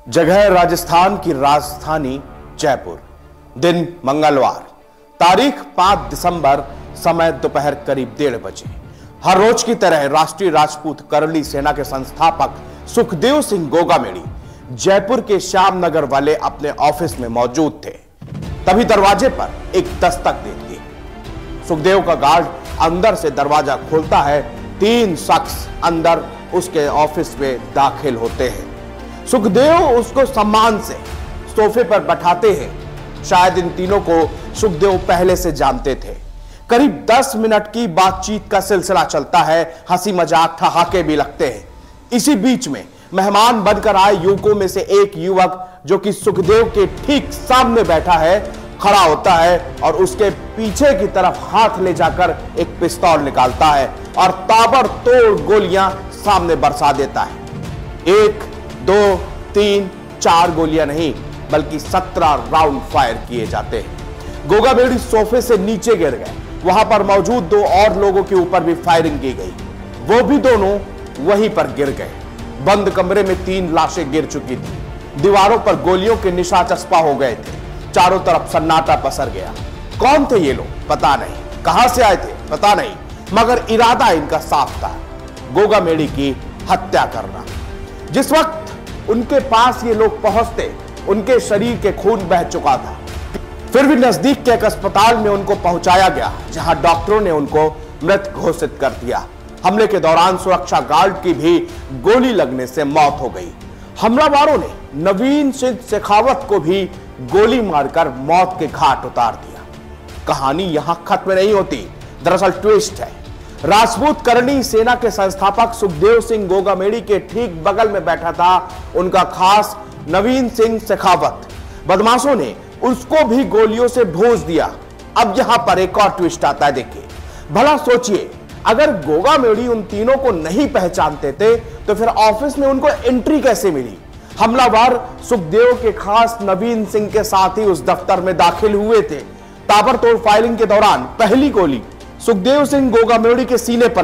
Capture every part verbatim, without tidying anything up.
जगह राजस्थान की राजधानी जयपुर। दिन मंगलवार, तारीख पांच दिसंबर, समय दोपहर करीब डेढ़ बजे। हर रोज की तरह राष्ट्रीय राजपूत करणी सेना के संस्थापक सुखदेव सिंह गोगामेड़ी जयपुर के श्याम नगर वाले अपने ऑफिस में मौजूद थे। तभी दरवाजे पर एक दस्तक देती है। सुखदेव का गार्ड अंदर से दरवाजा खोलता है। तीन शख्स अंदर उसके ऑफिस में दाखिल होते हैं। सुखदेव उसको सम्मान से सोफे पर बैठाते हैं। शायद इन तीनों को सुखदेव पहले से जानते थे। करीब दस मिनट की बातचीत का सिलसिला चलता है। हंसी मजाक ठहाके भी लगते हैं। इसी बीच में मेहमान बनकर आए युवकों में से एक युवक, जो कि सुखदेव के ठीक सामने बैठा है, खड़ा होता है और उसके पीछे की तरफ हाथ ले जाकर एक पिस्तौल निकालता है और ताबड़तोड़ गोलियां सामने बरसा देता है। एक, दो, तीन, चार गोलियां नहीं, बल्कि सत्रह राउंड फायर किए जाते हैं। गोगामेड़ी सोफे से नीचे गिर गए। वहां पर मौजूद दो और लोगों के ऊपर भी फायरिंग की गई। वो भी दोनों वहीं पर गिर गए। बंद कमरे में तीन लाशें गिर चुकी थी। दीवारों पर गोलियों के निशान चस्पा हो गए थे। चारों तरफ सन्नाटा पसर गया। कौन थे ये लोग पता नहीं, कहां से आए थे पता नहीं, मगर इरादा इनका साफ था, गोगामेड़ी की हत्या करना। जिस वक्त उनके पास ये लोग पहुंचते, उनके शरीर के खून बह चुका था। फिर भी नजदीक के एक अस्पताल में उनको पहुंचाया गया, जहां डॉक्टरों ने उनको मृत घोषित कर दिया। हमले के दौरान सुरक्षा गार्ड की भी गोली लगने से मौत हो गई। हमलावरों ने नवीन सिंह शेखावत को भी गोली मारकर मौत के घाट उतार दिया। कहानी यहां खत्म नहीं होती, दरअसल ट्विस्ट है। राजपूत करणी सेना के संस्थापक सुखदेव सिंह गोगामेड़ी के ठीक बगल में बैठा था उनका खास नवीन सिंह शेखावत। बदमाशों ने उसको भी गोलियों से भूंज दिया। अब यहां पर एक और ट्विस्ट आता है। देखिए, भला सोचिए, अगर गोगामेड़ी उन तीनों को नहीं पहचानते थे तो फिर ऑफिस में उनको एंट्री कैसे मिली? हमलावर सुखदेव के खास नवीन सिंह के साथ ही उस दफ्तर में दाखिल हुए थे। ताबड़तोड़ फायरिंग के दौरान पहली गोली सुखदेव सिंह गोगामेड़ी के सीने पर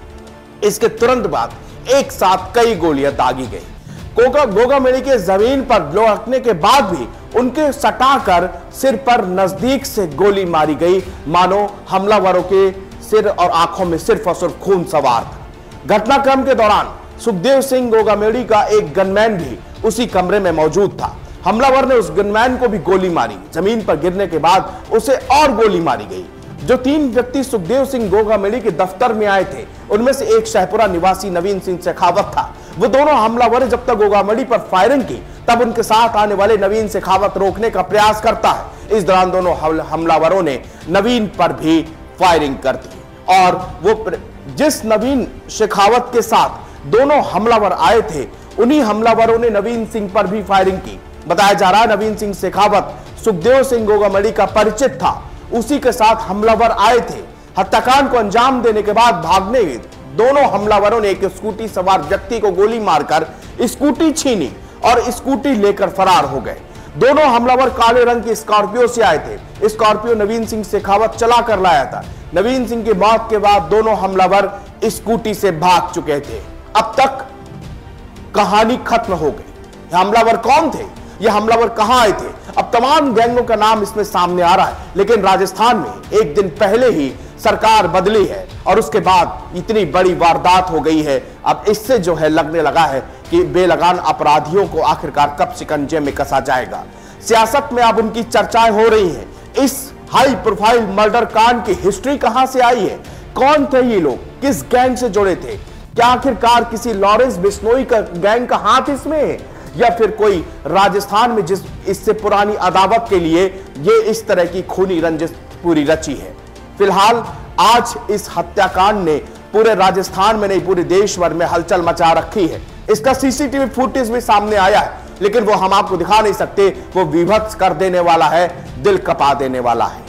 लगी। इसके तुरंत बाद एक साथ कई गोलियां दागी गई। गोगा गोगामेड़ी के जमीन पर लुढ़कने के बाद भी उनके सटाकर सिर पर नजदीक से गोली मारी गई, मानो हमलावरों के सिर और आंखों में सिर्फ और सिर्फ खून सवार था। घटनाक्रम के दौरान सुखदेव सिंह गोगामेड़ी का एक गनमैन भी उसी कमरे में मौजूद था। हमलावर ने उस गनमैन को भी गोली मारी। जमीन पर गिरने के बाद उसे और गोली मारी गई। जो तीन व्यक्ति सुखदेव सिंह गोगामेड़ी के दफ्तर में आए थे, उनमें से एक शाहपुरा निवासी नवीन सिंह शेखावत था। वो दोनों हमलावर जब तक गोगामेड़ी पर फायरिंग की, तब उनके साथ आने वाले नवीन शेखावत रोकने का प्रयास करता है। इस दौरान दोनों हमलावरों ने नवीन पर भी फायरिंग कर दी और वो जिस नवीन शेखावत के साथ दोनों हमलावर आए थे, उन्हीं हमलावरों ने नवीन सिंह पर भी फायरिंग की। बताया जा रहा है नवीन सिंह शेखावत सुखदेव सिंह गोगामेड़ी का परिचित था। उसी के साथ हमलावर आए थे। हत्याकांड को अंजाम देने के बाद भागने दोनों हमलावरों ने एक स्कूटी सवार व्यक्ति को गोली मारकर स्कूटी छीनी और स्कूटी लेकर फरार हो गए। दोनों हमलावर काले रंग की स्कॉर्पियो से आए थे। स्कॉर्पियो नवीन सिंह शेखावत चला कर लाया था। नवीन सिंह की मौत के बाद दोनों हमलावर स्कूटी से भाग चुके थे। अब तक कहानी खत्म हो गई। हमलावर कौन थे? ये हमलावर कहां आए थे? अब तमाम गैंगों का नाम इसमें सामने आ रहा है, लेकिन राजस्थान में एक दिन पहले ही सरकार बदली है और उसके बाद इतनी बड़ी वारदात हो गई है। अब इससे जो है लगने लगा है कि बेलगाम अपराधियों को आखिरकार कब शिकंजे में कसा जाएगा। सियासत में अब उनकी चर्चाएं हो रही हैं। इस हाई प्रोफाइल मर्डर कांड की हिस्ट्री कहां से आई है? कौन थे ये लोग? किस गैंग से जुड़े थे? क्या आखिरकार किसी लॉरेंस बिश्नोई का गैंग का हाथ इसमें है, या फिर कोई राजस्थान में जिस इससे पुरानी अदावत के लिए ये इस तरह की खूनी रंजिश पूरी रची है? फिलहाल आज इस हत्याकांड ने पूरे राजस्थान में नहीं, पूरे देश भर में हलचल मचा रखी है। इसका सीसीटीवी फुटेज भी सामने आया है, लेकिन वो हम आपको दिखा नहीं सकते। वो विभत्स कर देने वाला है, दिल कपा देने वाला है।